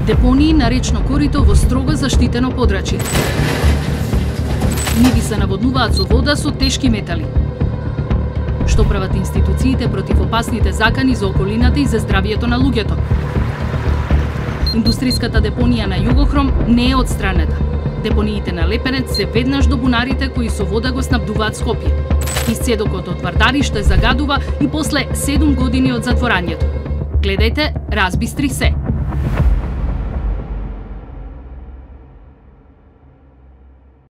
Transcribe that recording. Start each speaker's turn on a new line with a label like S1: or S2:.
S1: Депонии на речно корито во строго заштитено подрачје. Ниви се наводнуваат со вода со тешки метали. Што прават институциите против опасните закани за околината и за здравието на луѓето? Индустријската депонија на Југохром не е отстранета. Депониите на Лепенец се веднаш до бунарите кои со вода го снабдуваат Скопје. Исцедокот од Вардари што загадува и после 7 години од затворањето. Гледајте Разбистри се.